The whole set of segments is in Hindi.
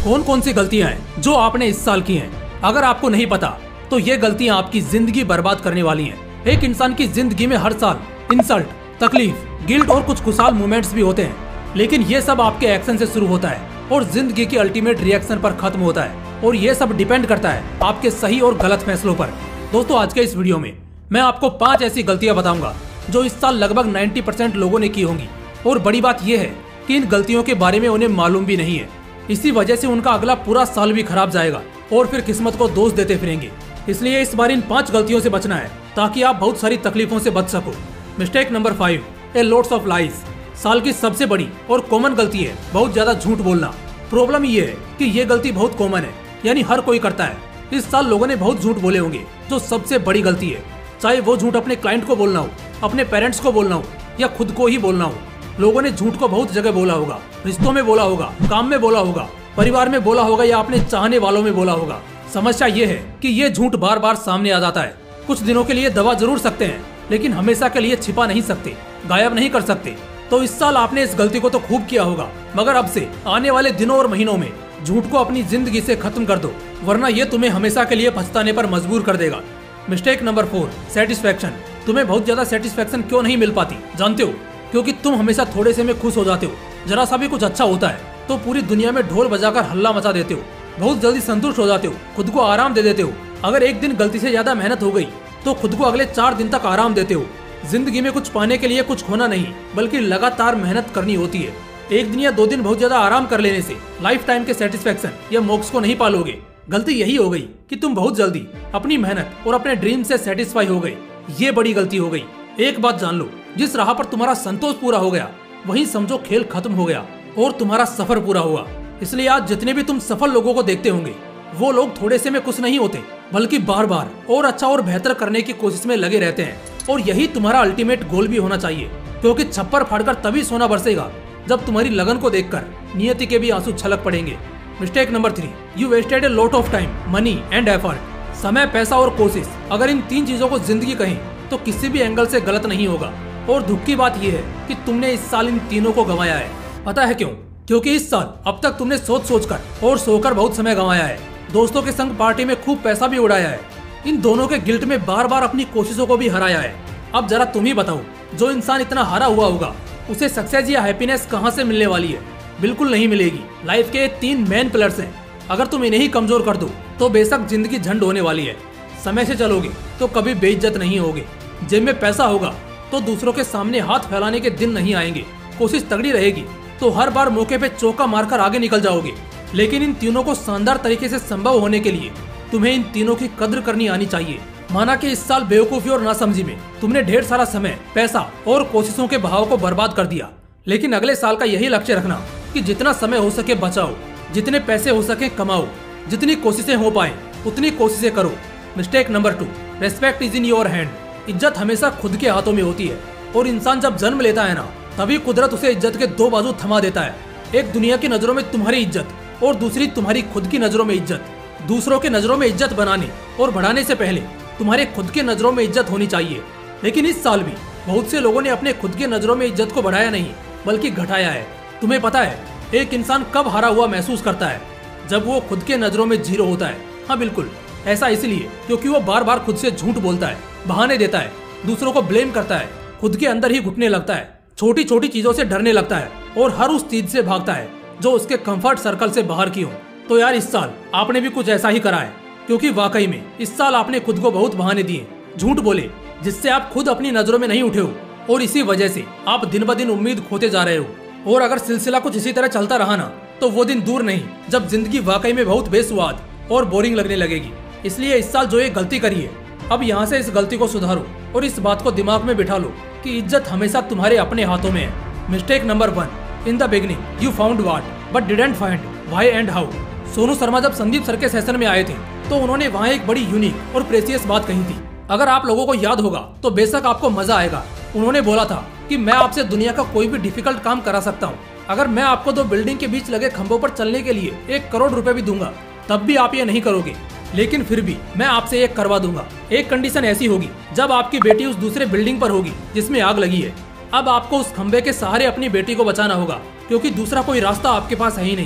कौन कौन सी गलतियां हैं जो आपने इस साल की हैं। अगर आपको नहीं पता तो ये गलतियां आपकी जिंदगी बर्बाद करने वाली हैं। एक इंसान की जिंदगी में हर साल इंसल्ट, तकलीफ, गिल्ट और कुछ खुशहाल मोमेंट्स भी होते हैं, लेकिन ये सब आपके एक्शन से शुरू होता है और जिंदगी की अल्टीमेट रिएक्शन पर खत्म होता है। और ये सब डिपेंड करता है आपके सही और गलत फैसलों पर। दोस्तों, आज के इस वीडियो में मैं आपको 5 ऐसी गलतियां बताऊंगा जो इस साल लगभग 90% लोगों ने की होंगी। और बड़ी बात यह है कि इन गलतियों के बारे में उन्हें मालूम भी नहीं है। इसी वजह से उनका अगला पूरा साल भी खराब जाएगा और फिर किस्मत को दोष देते फिरेंगे। इसलिए इस बार इन 5 गलतियों से बचना है ताकि आप बहुत सारी तकलीफों से बच सको। Mistake number 5, a lots of lies. साल की सबसे बड़ी और कॉमन गलती है बहुत ज्यादा झूठ बोलना। प्रॉब्लम ये है कि ये गलती बहुत कॉमन है, यानी हर कोई करता है। इस साल लोगों ने बहुत झूठ बोले होंगे, जो सबसे बड़ी गलती है। चाहे वो झूठ अपने क्लाइंट को बोलना हो, अपने पेरेंट्स को बोलना हो या खुद को ही बोलना हो। लोगों ने झूठ को बहुत जगह बोला होगा। रिश्तों में बोला होगा, काम में बोला होगा, परिवार में बोला होगा या अपने चाहने वालों में बोला होगा। समस्या ये है कि ये झूठ बार बार सामने आ जाता है। कुछ दिनों के लिए दबा जरूर सकते हैं, लेकिन हमेशा के लिए छिपा नहीं सकते, गायब नहीं कर सकते। तो इस साल आपने इस गलती को तो खूब किया होगा, मगर अब से आने वाले दिनों और महीनों में झूठ को अपनी जिंदगी से खत्म कर दो, वरना ये तुम्हें हमेशा के लिए पछताने पर मजबूर कर देगा। Mistake number 4, satisfaction. तुम्हें बहुत ज्यादा सेटिस्फेक्शन क्यों नहीं मिल पाती जानते हो? क्योंकि तुम हमेशा थोड़े से में खुश हो जाते हो। जरा सा भी कुछ अच्छा होता है तो पूरी दुनिया में ढोल बजाकर हल्ला मचा देते हो। बहुत जल्दी संतुष्ट हो जाते हो, खुद को आराम दे देते हो। अगर एक दिन गलती से ज्यादा मेहनत हो गई तो खुद को अगले 4 दिन तक आराम देते हो। जिंदगी में कुछ पाने के लिए कुछ खोना नहीं, बल्कि लगातार मेहनत करनी होती है। एक दिन या 2 दिन बहुत ज्यादा आराम कर लेने से लाइफ टाइम के सेटिस्फेक्शन या मोक्ष को नहीं पालोगे। गलती यही हो गई कि तुम बहुत जल्दी अपनी मेहनत और अपने ड्रीम से सेटिस्फाई हो गए। ये बड़ी गलती हो गई। एक बात जान लो, जिस राह पर तुम्हारा संतोष पूरा हो गया वहीं समझो खेल खत्म हो गया और तुम्हारा सफर पूरा हुआ। इसलिए आज जितने भी तुम सफल लोगों को देखते होंगे, वो लोग थोड़े से में खुश नहीं होते, बल्कि बार बार और अच्छा और बेहतर करने की कोशिश में लगे रहते हैं। और यही तुम्हारा अल्टीमेट गोल भी होना चाहिए, क्योंकि छप्पर फाड़कर तभी सोना बरसेगा जब तुम्हारी लगन को देखकर नियति के भी आंसू छलक पड़ेंगे। Mistake number 3, you wasted a lot of time, money and effort. समय, पैसा और कोशिश, अगर इन 3 चीजों को जिंदगी कहें तो किसी भी एंगल से गलत नहीं होगा। और दुख की बात यह है कि तुमने इस साल इन तीनों को गंवाया है। पता है क्यों? क्योंकि इस साल अब तक तुमने सोच कर और सोकर बहुत समय गंवाया है। दोस्तों के संग पार्टी में खूब पैसा भी उड़ाया है। इन दोनों के गिल्ट में बार बार अपनी कोशिशों को भी हराया है। अब जरा तुम ही बताओ, जो इंसान इतना हारा हुआ होगा उसे सक्सेस या हैप्पीनेस कहाँ से मिलने वाली है? बिल्कुल नहीं मिलेगी। लाइफ के 3 मेन पिलर्स हैं, अगर तुम इन्हें ही कमजोर कर दो तो बेशक जिंदगी झंड होने वाली है। समय से चलोगे तो कभी बेइज्जत नहीं होगे। जेब में पैसा होगा तो दूसरों के सामने हाथ फैलाने के दिन नहीं आएंगे। कोशिश तगड़ी रहेगी तो हर बार मौके पे चौका मारकर आगे निकल जाओगे। लेकिन इन तीनों को शानदार तरीके से संभव होने के लिए तुम्हें इन तीनों की कद्र करनी आनी चाहिए। माना कि इस साल बेवकूफी और नासमझी में तुमने ढेर सारा समय, पैसा और कोशिशों के बहाव को बर्बाद कर दिया, लेकिन अगले साल का यही लक्ष्य रखना कि जितना समय हो सके बचाओ, जितने पैसे हो सके कमाओ, जितनी कोशिशें हो पाए उतनी कोशिशें करो। Mistake number 2, respect is in your hand. इज्जत हमेशा खुद के हाथों में होती है, और इंसान जब जन्म लेता है ना, तभी कुदरत उसे इज्जत के 2 बाजू थमा देता है। एक दुनिया की नजरों में तुम्हारी इज्जत और दूसरी तुम्हारी खुद की नजरों में इज्जत। दूसरों के नजरों में इज्जत बनाने और बढ़ाने से पहले तुम्हारे खुद के नजरों में इज्जत होनी चाहिए। लेकिन इस साल भी बहुत से लोगों ने अपने खुद के नजरों में इज्जत को बढ़ाया नहीं, बल्कि घटाया है। तुम्हें पता है एक इंसान कब हारा हुआ महसूस करता है? जब वो खुद के नजरों में 0 होता है। हाँ बिल्कुल, ऐसा इसलिए क्योंकि वो बार बार खुद से झूठ बोलता है, बहाने देता है, दूसरों को ब्लेम करता है, खुद के अंदर ही घुटने लगता है, छोटी छोटी चीजों से डरने लगता है और हर उस चीज से भागता है जो उसके कंफर्ट सर्कल से बाहर की हो। तो यार, इस साल आपने भी कुछ ऐसा ही करा है, क्योंकि वाकई में इस साल आपने खुद को बहुत बहाने दिए, झूठ बोले, जिससे आप खुद अपनी नजरों में नहीं उठे हो, और इसी वजह से आप दिन ब दिन उम्मीद खोते जा रहे हो। और अगर सिलसिला कुछ इसी तरह चलता रहा ना, तो वो दिन दूर नहीं जब जिंदगी वाकई में बहुत बेसुआद और बोरिंग लगने लगेगी। इसलिए इस साल जो ये गलती करी है, अब यहाँ से इस गलती को सुधारो और इस बात को दिमाग में बिठा लो कि इज्जत हमेशा तुम्हारे अपने हाथों में है। Mistake number 1, in the beginning you found what but didn't find why and how. Sonu Sharma जब संदीप सर के सेशन में आए थे तो उन्होंने वहाँ एक बड़ी यूनिक और प्रेसियस बात कही थी। अगर आप लोगों को याद होगा तो बेशक आपको मजा आएगा। उन्होंने बोला था कि मैं आपसे दुनिया का कोई भी डिफिकल्ट काम करा सकता हूँ। अगर मैं आपको 2 बिल्डिंग के बीच लगे खंभों पर चलने के लिए 1 करोड़ रुपए भी दूंगा, तब भी आप ये नहीं करोगे। लेकिन फिर भी मैं आपसे एक करवा दूंगा। एक कंडीशन ऐसी होगी, जब आपकी बेटी उस दूसरे बिल्डिंग पर होगी जिसमें आग लगी है। अब आपको उस खंबे के सहारे अपनी बेटी को बचाना होगा, क्योंकि दूसरा कोई रास्ता आपके पास है ही नहीं।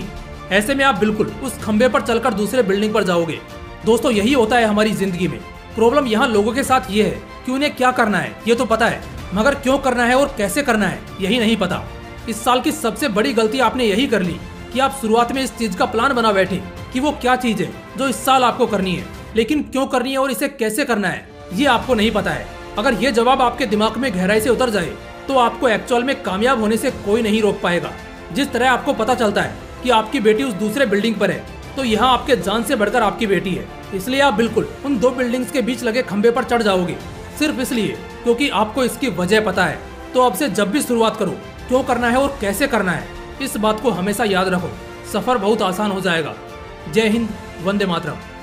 ऐसे में आप बिल्कुल उस खंबे पर चलकर दूसरे बिल्डिंग पर जाओगे। दोस्तों, यही होता है हमारी जिंदगी में। प्रॉब्लम यहाँ लोगों के साथ ये है कि उन्हें क्या करना है ये तो पता है, मगर क्यों करना है और कैसे करना है यही नहीं पता। इस साल की सबसे बड़ी गलती आपने यही कर ली कि आप शुरुआत में इस चीज का प्लान बना बैठे कि वो क्या चीज है जो इस साल आपको करनी है, लेकिन क्यों करनी है और इसे कैसे करना है ये आपको नहीं पता है। अगर ये जवाब आपके दिमाग में गहराई से उतर जाए तो आपको एक्चुअल में कामयाब होने से कोई नहीं रोक पाएगा। जिस तरह आपको पता चलता है कि आपकी बेटी उस दूसरे बिल्डिंग पर है, तो यहाँ आपके जान से बढ़कर आपकी बेटी है, इसलिए आप बिल्कुल उन दो बिल्डिंग्स के बीच लगे खंबे पर चढ़ जाओगे, सिर्फ इसलिए क्योंकि आपको इसकी वजह पता है। तो अब से जब भी शुरुआत करो, क्यों करना है और कैसे करना है, इस बात को हमेशा याद रखो। सफर बहुत आसान हो जाएगा। जय हिंद, वंदे मातरम।